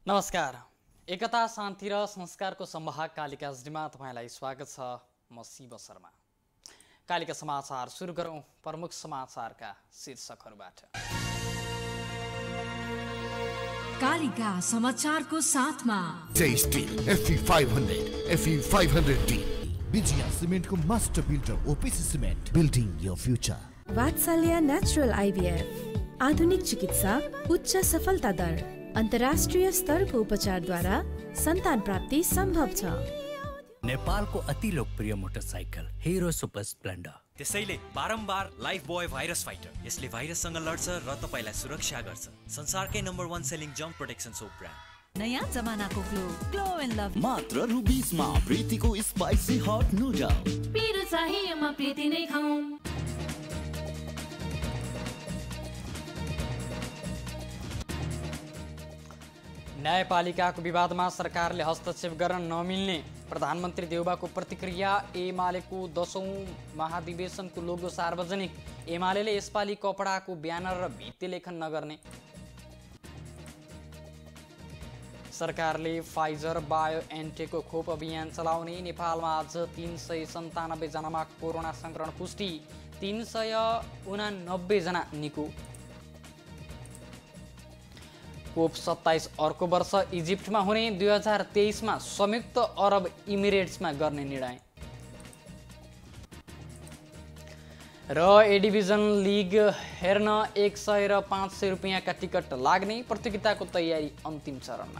नमस्कार। एकता शान्ति र संस्कारको संवाहक कालिका एचडीमा तपाईलाई स्वागत छ। म शिव शर्मा। कालिका समाचार सुरु गरौं प्रमुख समाचारका शीर्षकहरूबाट। कालिका समाचारको साथमा Jai steel FE 500 FE 500D Vijaya सिमेन्टको master builder OPC cement building your future. Vatsalya natural IVF आधुनिक चिकित्सा उच्च सफलता दर अन्तर्राष्ट्रिय स्तरको उपचारद्वारा सन्तान प्राप्ति सम्भव छ। नेपालको अति लोकप्रिय मोटरसाइकल हिरो सुपर स्प्लेन्डर। त्यसैले बारम्बार लाइफ बोय भाइरस फाइटर, यसले भाइरससँग लड्छ र तपाईलाई सुरक्षा गर्छ। संसारकै नम्बर 1 सेलिङ जम्प प्रोटेक्सन सोप ब्रान्ड। नयाँ जमानाको ग्लो एन्ड लभ मात्र रुबीसमा प्रीतिको स्पाइसी हट नुडल। पिरो चाहिए म प्रीति नै खाऊ। न्यायपालिकाको विवादमा सरकारले हस्तक्षेप गर्न नमिल्ने प्रधानमन्त्री देउबाको प्रतिक्रिया। एमालेको 10औं महाधिवेशनको लोगो सार्वजनिक। एमालेले यसपालि कपडाको ब्यानर र भित्ति लेखन नगर्ने। सरकारले फाइजर बायोएनटेकको खोप अभियान चलाउने। नेपालमा आज 397 जनामा कोरोना संक्रमण पुष्टि, 389 जना निको। कोप 27 अर्को वर्ष इजिप्टमा हुने, 2023मा संयुक्त अरब इमिरेट्समा गर्ने निर्णय। र ए डिभिजन लिग हेर्न 100 र 500 रुपियाँका टिकट लाग्ने। प्रतियोगिताको तयारी अन्तिम चरणमा।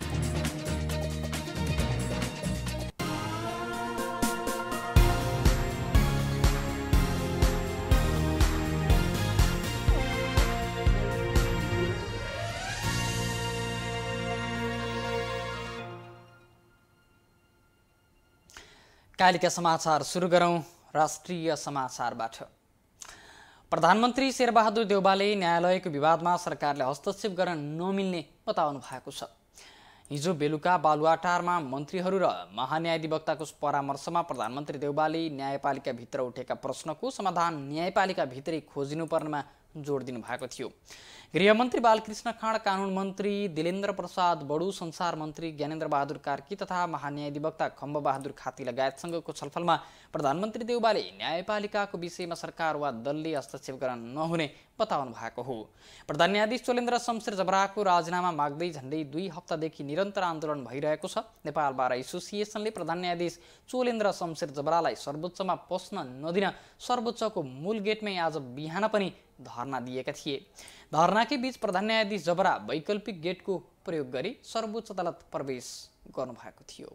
कालिका समाचार सुरु गरौं राष्ट्रिय समाचारबाट। प्रधानमन्त्री शेरबहादुर देउबाले न्यायालयको विवादमा सरकारले हस्तक्षेप गर्न नमिल्ने बताउनु भएको छ। हिजो बेलुका बालुवाटारमा मन्त्रीहरू र महान्यायाधिवक्ताको परामर्शमा प्रधानमन्त्री देउबाले न्यायपालिकाभित्र उठेका प्रश्नको समाधान न्यायपालिकाभित्रै खोजिनुपर्नेमा जोड दिनु भएको थियो। गृहमन्त्री बालकृष्ण खाँड, कानुन मन्त्री दिलेन्द्र प्रसाद बडु, संसार मन्त्री ज्ञानेन्द्र बहादुर कार्की तथा महान्यायाधिवक्ता खम्ब बहादुर खाती लगायतसँगको छलफलमा प्रधानमन्त्री देउबाले न्यायपालिकाको विषयमा सरकार वा दलले हस्तक्षेप गर्न नहुने बताउनु भएको हो। प्रधान न्यायाधीश चोलेन्द्र शमशेर जबराको राजीनामा माग्दै झण्डै 2 हप्तादेखि निरन्तर आन्दोलन भइरहेको छ। नेपाल बार एसोसिएसनले प्रधान न्यायाधीश चोलेन्द्र शमशेर जबरालाई सर्वोच्चमा पस्न नदिन सर्वोच्चको मूल गेटमै आज बिहान पनि धरना दिएका थिए। धरनाकै बीच प्रधान न्यायाधीश जबरा वैकल्पिक गेटको प्रयोग गरी सर्वोच्च अदालत प्रवेश गर्नुभएको थियो।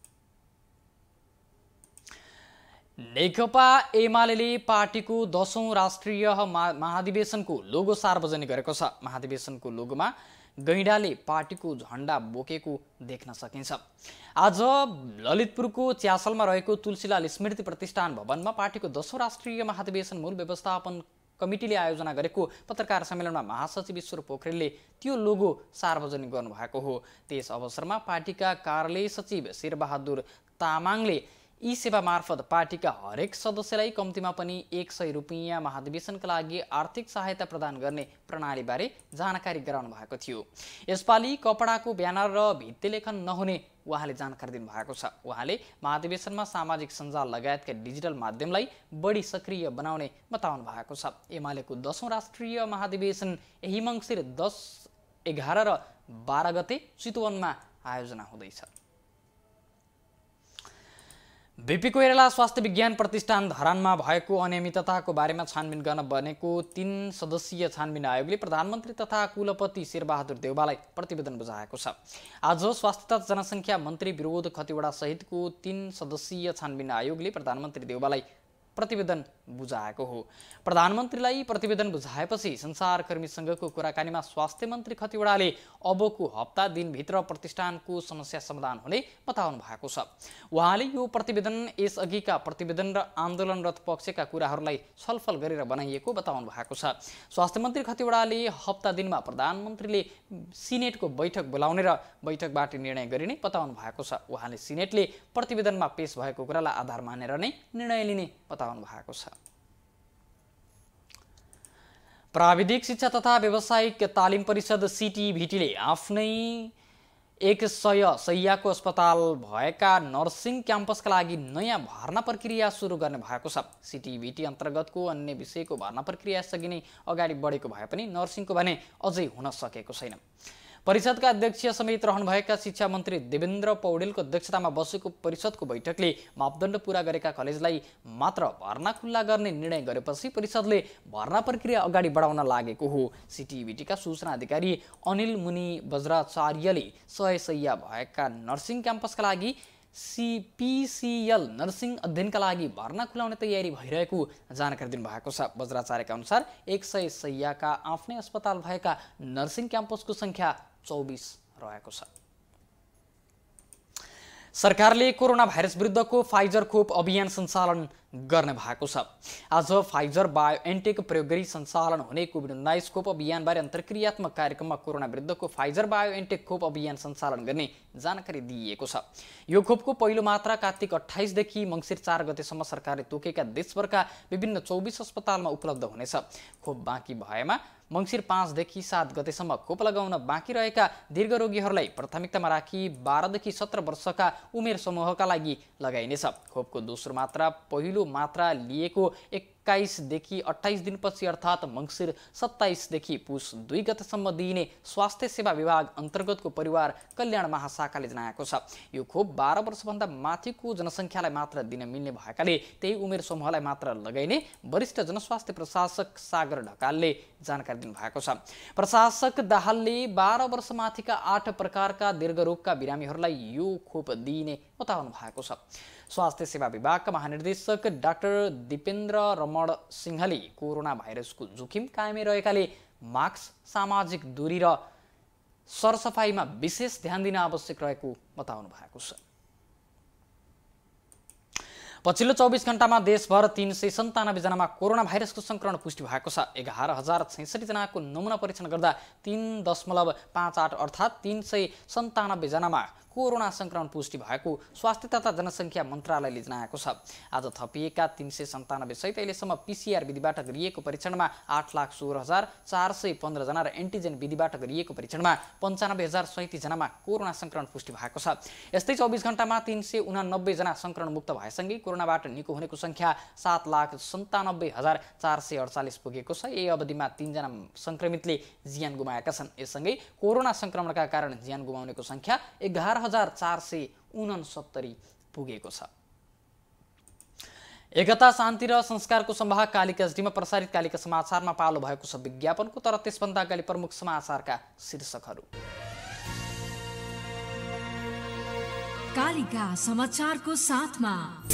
नेकपा एमाले पार्टीको 10औं राष्ट्रिय महाधिवेशनको लोगो सार्वजनिक गरेको छ। महाधिवेशनको लोगोमा गैंडाले पार्टीको झण्डा बोकेको देख्न सकिन्छ। आज ललितपुरको च्यासलमा रहेको तुलसीलाल स्मृति प्रतिष्ठान भवनमा पार्टीको 10औं राष्ट्रिय महाधिवेशन मूल व्यवस्थापन कमिटीले आयोजना गरेको पत्रकार सम्मेलनमा महासचिव ईश्वर पोखरेलले त्यो लोगो सार्वजनिक गर्नुभएको हो। त्यस अवसरमा पार्टीका कार्यालय सचिव शेरबहादुर तामाङले यी सेवा मार्फत पार्टीका हरेक सदस्यलाई कम्तीमा पनि 100 रुपियाँ महाधिवेशनका लागि आर्थिक सहायता प्रदान गर्ने प्रणालीबारे जानकारी गराउनु भएको थियो। यसपालि कपडाको ब्यानर र भित्ति लेखन नहुने उहाँले जानकारी दिनुभएको छ। उहाँले महाधिवेशनमा सामाजिक सञ्जाल लगायतका डिजिटल माध्यमलाई बढी सक्रिय बनाउने बताउनु भएको छ। एमालेको 10औं राष्ट्रिय महाधिवेशन यही मङ्सिर 10, 11 र 12 गते चितवनमा आयोजना हुँदैछ। बीपी कोइराला स्वास्थ्य विज्ञान प्रतिष्ठान धरानमा भएको अनियमितताको बारेमा छानबिन गर्न बनेको 3 सदस्यीय छानबिन आयोगले प्रधानमन्त्री तथा कुलपति शेरबहादुर देउबालाई प्रतिवेदन बुझाएको छ। आज स्वास्थ्य तथा जनसङ्ख्या मन्त्री विरोध खतिवडा सहितको 3 सदस्यीय छानबिन आयोगले प्रधानमन्त्री देउबालाई प्रतिवेदन बुझाएको हो। प्रधानमन्त्रीलाई प्रतिवेदन बुझाएपछि संसारकर्मीसँगको कुराकानीमा स्वास्थ्य मन्त्री खतिवडाले अबको हप्ता दिनभित्र प्रतिष्ठानको समस्या समाधान हुने बताउनु भएको छ। उहाँले यो प्रतिवेदन यसअघिका प्रतिवेदन र आन्दोलनरत पक्षका कुराहरूलाई छलफल गरेर बनाइएको बताउनु भएको छ। स्वास्थ्य मन्त्री खतिवडाले हप्ता दिनमा प्रधानमन्त्रीले सिनेटको बैठक बोलाउने र बैठकबाट निर्णय गरिने बताउनु भएको छ। उहाँले सिनेटले प्रतिवेदनमा पेश भएको कुरालाई आधार मानेर नै निर्णय लिने बताउनु भएको छ। प्राविधिक शिक्षा तथा व्यावसायिक तालिम परिषद CTVT ले आफ्नै 100 शैय्याको अस्पताल भएका नर्सिङ क्याम्पसका लागि नयाँ भर्ना प्रक्रिया सुरु गर्ने भएको छ। सिटिभिटी अन्तर्गतको अन्य विषयको भर्ना प्रक्रिया यसअघि नै अगाडि बढेको भए पनि नर्सिङको भने अझै हुन सकेको छैन। परिषदका अध्यक्ष समेत रहनुभएका शिक्षा मन्त्री देवेन्द्र पौडेलको अध्यक्षतामा बसेको परिषदको बैठकले मापदण्ड पूरा गरेका कलेजलाई मात्र भर्ना खुल्ला गर्ने निर्णय गरेपछि परिषदले भर्ना प्रक्रिया अगाडि बढाउन लागेको हो। सिटिभिटीका सूचना अधिकारी अनिल मुनि वज्राचार्यले 100 शैय्या भएका नर्सिङ क्याम्पसका लागि CPCL नर्सिङ अध्ययनका लागि भर्ना खुलाउने तयारी भइरहेको जानकारी दिनुभएको छ। वज्राचार्यका अनुसार 100 शैय्याका आफ्नै अस्पताल भएका नर्सिङ क्याम्पसको संख्या 24 रहेको छ। सरकारले कोरोना भाइरस विरुद्धको फाइजर खोप अभियान सञ्चालन गर्ने भएको छ। आज फाइजर बायोएनटेक प्रयोग गरी सञ्चालन हुने कोभिड-19 खोप अभियानबारे अन्तर्क्रियात्मक कार्यक्रममा कोरोना विरुद्धको फाइजर बायोएनटेक खोप अभियान सञ्चालन गर्ने जानकारी दिइएको छ। यो खोपको पहिलो मात्रा कार्तिक 28 देखि मङ्सिर 4 गतेसम्म सरकारले तोकेका देशभरका विभिन्न 24 अस्पतालमा उपलब्ध हुनेछ। खोप बाँकी भएमा मङ्सिर 5 देखि 7 गतेसम्म खोप लगाउन बाँकी रहेका दीर्घ रोगीहरूलाई प्राथमिकतामा राखी 12 देखि 17 वर्षका उमेर समूहका लागि लगाइनेछ। खोपको दोस्रो मात्रा पहिलो मात्रा लिएको 21 देखि 28 दिनपछि अर्थात् मङ्सिर 27 देखि पुस 2 गतेसम्म दिइने स्वास्थ्य सेवा विभाग अन्तर्गतको परिवार कल्याण महाशाखाले जनाएको छ। यो खोप 12 वर्षभन्दा माथिको जनसङ्ख्यालाई मात्र दिन मिल्ने भएकाले त्यही उमेर समूहलाई मात्र लगाइने वरिष्ठ जनस्वास्थ्य प्रशासक सागर ढकालले जानकारी दिनुभएको छ। प्रशासक दाहालले 12 वर्षमाथिका 8 प्रकारका दीर्घरोगका बिरामीहरूलाई यो खोप दिइने बताउनु भएको छ। स्वास्थ्य सेवा विभागका महानिर्देशक डाक्टर दिपेन्द्र रमण सिंहले कोरोना भाइरसको जोखिम कायमै रहेकाले मास्क, सामाजिक दूरी र सरसफाइमा विशेष ध्यान दिन आवश्यक रहेको बताउनु भएको छ। पछिल्लो 24 घण्टामा देशभर 397 जनामा कोरोना भाइरसको संक्रमण पुष्टि भएको छ। 11,066 जनाको नमुना परीक्षण गर्दा 3.58 अर्थात् 397 जनामा कोरोना संक्रमण पुष्टि भएको स्वास्थ्य तथा जनसङ्ख्या मन्त्रालयले जनाएको छ। आज थपिएका 397 सहित अहिलेसम्म PCR विधिबाट गरिएको परीक्षणमा 8,16,415 जना र एन्टिजेन विधिबाट गरिएको परीक्षणमा 95,037 जनामा कोरोना संक्रमण पुष्टि भएको छ। यस्तै 24 घण्टामा 389 जना संक्रमण मुक्त भएसँगै कोरोनाबाट निको हुनेको संख्या 7,97,448 पुगेको छ। यही अवधिमा 3 जना संक्रमितले ज्यान गुमाएका छन्। यससँगै कोरोना संक्रमणका कारण ज्यान गुमाउनेको संख्या 11,469 पुगेको छ। एकता, शान्ति र संस्कारको संवाहक कालिका एसडीमा प्रसारित कालिका समाचारमा पालो भएको छ विज्ञापनको। तर त्यसभन्दा अगाडि प्रमुख समाचारका शीर्षकहरू। कालिका समाचारको साथमा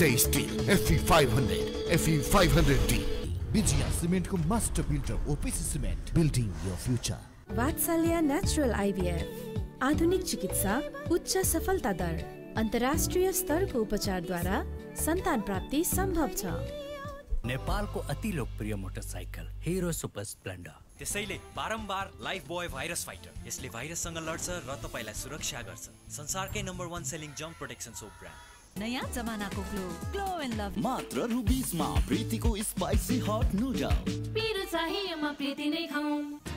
FE500 FE500D विजया सिमेन्टको master builder OPC cement building your future. Vatsalya natural IVF आधुनिक चिकित्सा, उच्च सफलता दर, अन्तर्राष्ट्रिय स्तरको उपचारद्वारा सन्तान प्राप्ति सम्भव छ। नेपालको अति लोकप्रिय मोटरसाइकल हिरो सुपर स्प्लेन्डर। त्यसैले बारम्बार लाइफ बोय भाइरस फाइटर, यसले भाइरससँग लड्छ र तपाईलाई सुरक्षा गर्छ। संसारकै नम्बर 1 सेलिङ जम्प प्रोटेक्सन सोप ब्रान्ड। नयाँ जमानाको ग्लो एन्ड लभ मात्र रुबीजमा प्रीतिको स्पाइसी हट नुडल। पिरो चाहिए म प्रीति नै खाऊँ।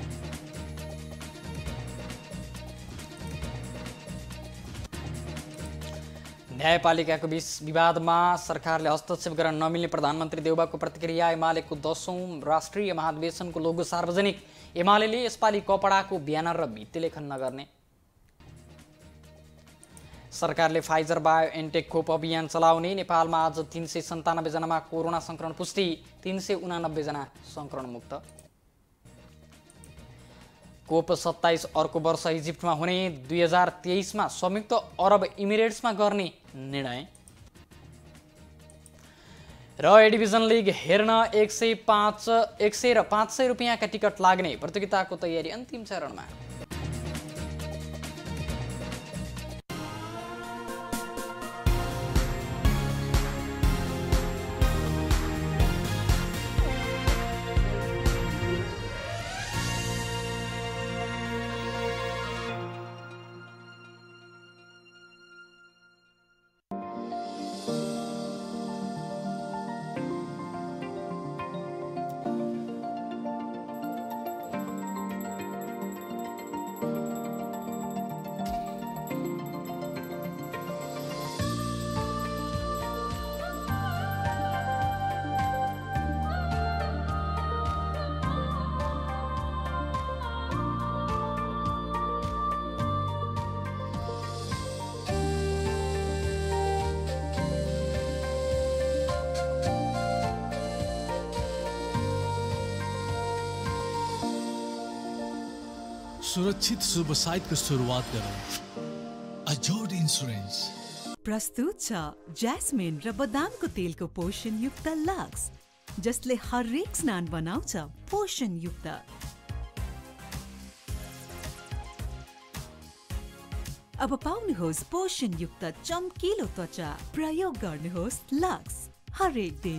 न्यायपालिकाको विवादमा सरकारले हस्तक्षेप गर्न नमिल्ने प्रधानमन्त्री देउबाको प्रतिक्रिया। एमालेको 10औं राष्ट्रिय महाधिवेशनको लोगो सार्वजनिक। एमालेले यसपालि कपडाको ब्यानर र भित्तिलेखन नगर्ने। सरकारले फाइजर बायोएनटेक खोप अभियान चलाउने। नेपालमा आज 397 जनामा कोरोना संक्रमण पुष्टि, 389 जना संक्रमण मुक्त। कोप 27 अर्को वर्ष इजिप्टमा हुने, 2023मा संयुक्त अरब इमिरेट्समा गर्ने निर्णय। र ए डिभिजन लिग हेर्न 100 र 500 रुपियाँका टिकट लाग्ने। प्रतियोगिताको तयारी अन्तिम चरणमा। सुरक्षित शुभ साइतको सुरुवात गरौँ। अजोड इन्स्योरेन्स प्रस्तुत छ ज्यास्मिन र बदामको तेलको पोषणयुक्त लक्स, जसले हरेक स्नान बनाउँछ पोषणयुक्त। अब पाउनुहोस् पोषणयुक्त चम्किलो त्वचा। प्रयोग गर्नुहोस् लक्स हरेक दिन।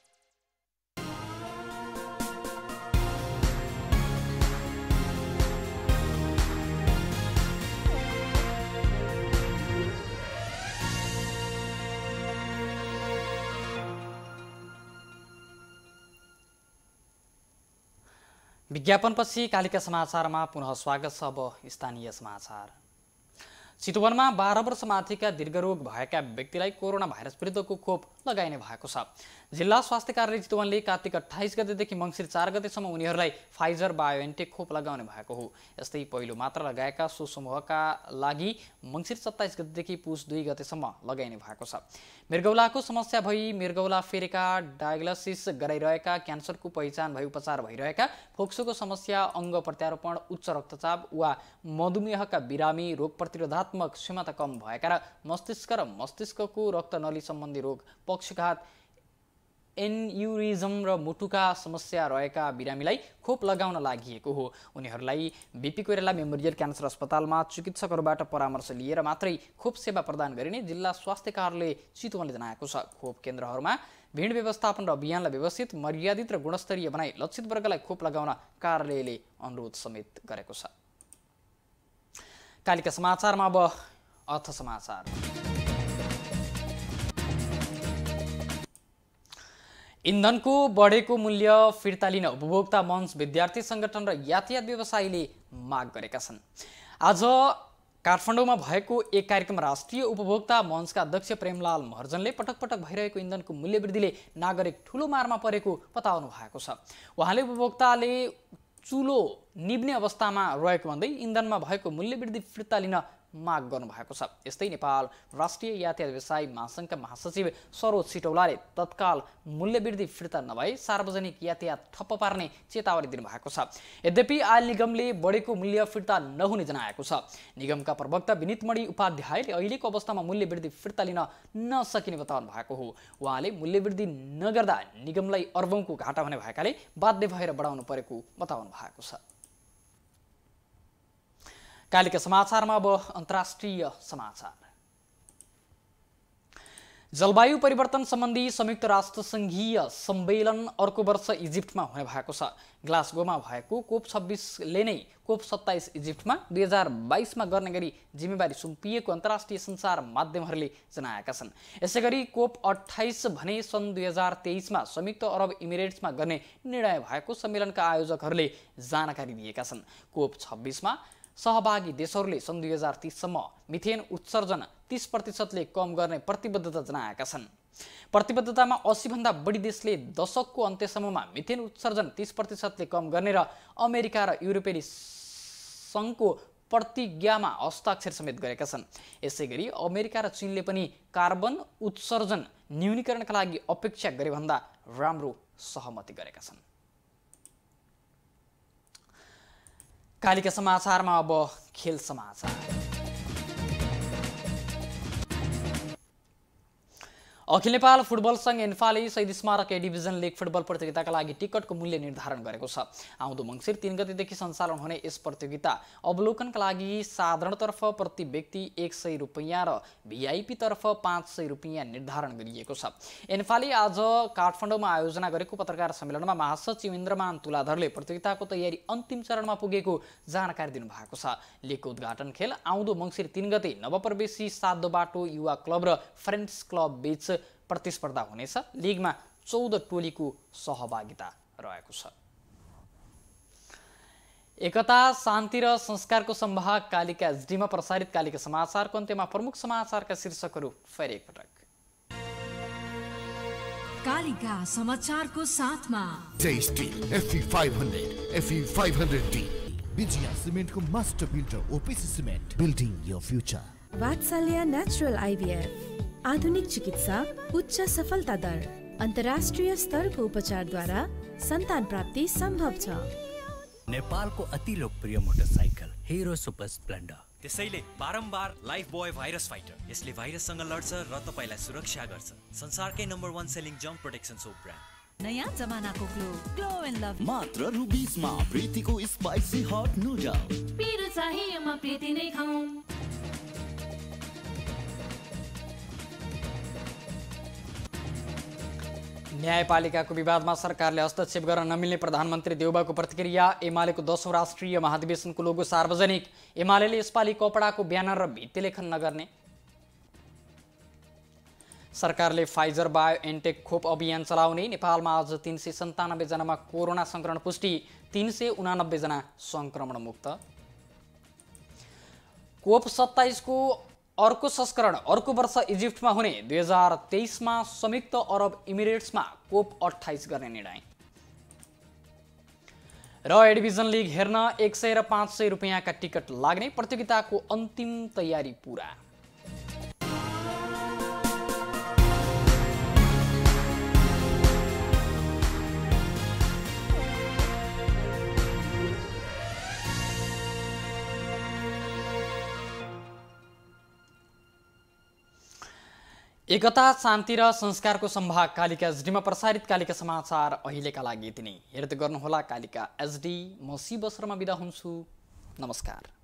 विज्ञापनपछि कालिका समाचारमा पुनः स्वागत छ। अब स्थानीय समाचार। चितवनमा 12 वर्ष माथिका दीर्घरोग भएका व्यक्तिलाई कोरोना भाइरस विरुद्धको खोप लगाइने भएको छ। जिल्ला स्वास्थ्य कार्यालय चितवनले कार्तिक 28 गतेदेखि मङ्सिर 4 गतेसम्म उनीहरूलाई फाइजर बायोएन्टेक खोप लगाउने भएको हो। यस्तै पहिलो मात्रा लगाएका सो समूहका लागि मङ्सिर 27 गतेदेखि पुस 2 गतेसम्म लगाइने भएको छ। मृगौलाको समस्या भई मृगौला फेरेका, डायग्नोसिस गराइरहेका, क्यान्सरको पहिचान भई उपचार भइरहेका, फोक्सोको समस्या, अङ्ग प्रत्यारोपण, उच्च रक्तचाप वा मधुमेहका बिरामी, रोग प्रतिरोधात्मक क्षमता कम भएका र मस्तिष्कको रक्तनली सम्बन्धी रोग, पक्षघात, एन्युरिजम र मुटुका समस्या रहेका बिरामीलाई खोप लगाउन लागि हो। उनीहरूलाई बीपी कोइराला मेमोरियल क्यान्सर अस्पतालमा चिकित्सकहरूबाट परामर्श लिएर मात्रै खोप सेवा प्रदान गरिने जिल्ला स्वास्थ्य कार्यालय चितवनले जनाएको छ। खोप केन्द्रहरूमा भिड व्यवस्थापन र अभियानलाई व्यवस्थित, मर्यादित र गुणस्तरीय बनाई लक्षित वर्गलाई खोप लगाउन कार्यालयले अनुरोध समेत गरेको छ। कालिका समाचारमा अब अर्थ समाचार। इन्धनको बढेको मूल्य फिर्ता लिन उपभोक्ता मञ्च, विद्यार्थी सङ्गठन र यातायात व्यवसायीले माग गरेका छन्। आज काठमाडौँमा भएको एक कार्यक्रम राष्ट्रिय उपभोक्ता मञ्चका अध्यक्ष प्रेमलाल महर्जनले पटक पटक भइरहेको इन्धनको मूल्य वृद्धिले नागरिक ठूलो मारमा परेको बताउनु भएको छ। उहाँले उपभोक्ताले चुलो निब्ने अवस्थामा रहेको भन्दै इन्धनमा भएको मूल्य वृद्धि फिर्ता लिन माग गर्नु भएको छ। यस्तै नेपाल राष्ट्रिय यातायात व्यवसायी महासङ्घका महासचिव सरोज सिटौलाले तत्काल मूल्य वृद्धि फिर्ता नभई सार्वजनिक यातायात ठप्प पार्ने चेतावनी दिनुभएको छ। यद्यपि आयल निगमले बढेको मूल्य फिर्ता नहुने जनाएको छ। निगमका प्रवक्ता विनितमणि उपाध्यायले अहिलेको अवस्थामा मूल्य वृद्धि फिर्ता लिन नसकिने बताउनु भएको हो। उहाँले मूल्य वृद्धि नगर्दा निगमलाई अर्बौंको घाटा हुने भएकाले बाध्य भएर बढाउनु परेको बताउनु भएको छ। कालिका समाचारमा अब अन्तर्राष्ट्रिय समाचार। जलवायु परिवर्तन सम्बन्धी संयुक्त राष्ट्र सङ्घीय सम्मेलन अर्को वर्ष इजिप्टमा हुने भएको छ। ग्लासगोमा भएको कोप 26ले नै कोप 27 इजिप्टमा 2022मा गर्ने गरी जिम्मेवारी सुम्पिएको अन्तर्राष्ट्रिय सञ्चार माध्यमहरूले जनाएका छन्। यसैगरी कोप 28 भने सन् 2023मा संयुक्त अरब इमिरेट्समा गर्ने निर्णय भएको सम्मेलनका आयोजकहरूले जानकारी दिएका छन्। कोप 26मा सहभागी देशहरूले सन् 2030 सम्म मिथेन उत्सर्जन 30%ले कम गर्ने प्रतिबद्धता जनाएका छन्। प्रतिबद्धतामा 80 भन्दा बढी देशले दशकको अन्त्यसम्ममा मिथेन उत्सर्जन 30%ले कम गर्ने र अमेरिका र युरोपेली सङ्घको प्रतिज्ञामा हस्ताक्षर समेत गरेका छन्। यसैगरी अमेरिका र चीनले पनि कार्बन उत्सर्जन न्यूनीकरणका लागि अपेक्षा गरे भन्दा राम्रो सहमति गरेका छन्। कालिका समाचारमा अब खेल समाचार। अखिल नेपाल फुटबल सङ्घ एन्फाले शहीद स्मारक ए डिभिजन लिग फुटबल प्रतियोगिताका लागि टिकटको मूल्य निर्धारण गरेको छ। आउँदो मङ्सिर 3 गतेदेखि सञ्चालन हुने यस प्रतियोगिता अवलोकनका लागि साधारणतर्फ प्रति व्यक्ति 100 रुपैयाँ र भिआइपी तर्फ 500 रुपैयाँ निर्धारण गरिएको छ। एन्फाले आज काठमाडौँमा आयोजना गरेको पत्रकार सम्मेलनमा महासचिव इन्द्रमान तुलाधरले प्रतियोगिताको तयारी अन्तिम चरणमा पुगेको जानकारी दिनुभएको छ। लिगको उद्घाटन खेल आउँदो मङ्सिर 3 गते नवप्रवेशी साधो बाटो युवा क्लब र फ्रेन्ड्स क्लब बीच प्रतिस्पर्धा हुनेछ। लिगमा 14 टोलीको सहभागिता रहेको छ। एकता, शान्ति र संस्कारको संवाहक कालिका एचडीमा प्रसारित कालिका समाचारको अन्त्यमा प्रमुख समाचारका शीर्षकहरू फेरि एकपटक। कालिका समाचारको साथमा FE 500, FE 500D, विजया सिमेन्टको master builder OPC cement, building your future. Vatsalya natural IVF, आधुनिक चिकित्सा, उच्च सफलता दर, अन्तर्राष्ट्रिय स्तरको उपचारद्वारा सन्तान प्राप्ति सम्भव छ। नेपालको अति लोकप्रिय मोटरसाइकल हिरो सुपर स्प्लेन्डर। त्यसैले बारम्बार लाइफ बोय भाइरस फाइटर, यसले भाइरससँग लड्छ र तपाईलाई सुरक्षा गर्छ। संसारकै नम्बर 1 सेलिङ जम्प प्रोटेक्सन सोप ब्रान्ड। नयाँ जमानाको ग्लो एन्ड लभ मात्र रु 20 मा प्रीतिको स्पाइसी हट नुडल। पिरो चाहिए म प्रीति नै खाऊं। न्यायपालिकाको विवादमा सरकारले हस्तक्षेप गर्न नमिल्ने प्रधानमन्त्री देउबाको प्रतिक्रिया। एमालेको 10औं राष्ट्रिय महाधिवेशनको लोगो सार्वजनिक। एमालेले यसपालि कपडाको ब्यानर र भित्तिलेखन नगर्ने। सरकारले फाइजर बायोएनटेक खोप अभियान चलाउने। नेपालमा आज 397 जनामा कोरोना संक्रमण पुष्टि, 389 जना संक्रमण मुक्त। कोप 27 को अर्को संस्करण अर्को वर्ष इजिप्टमा हुने। 2023 मा संयुक्त अरब इमिरेट्समा कोप 28 गर्ने निर्णय। र ए डिभिजन लिग हेर्न 100 र 500 रुपैयाँका टिकट लाग्ने। प्रतियोगिताको अन्तिम तयारी पूरा। एकता, शान्ति र संस्कारको सम्भाग कालिका एसडीमा प्रसारित कालिका समाचार अहिलेका लागि यति नै। हेर्दै गर्नुहोला कालिका एसडी। म शिव शर्मा बिदा हुन्छु। नमस्कार।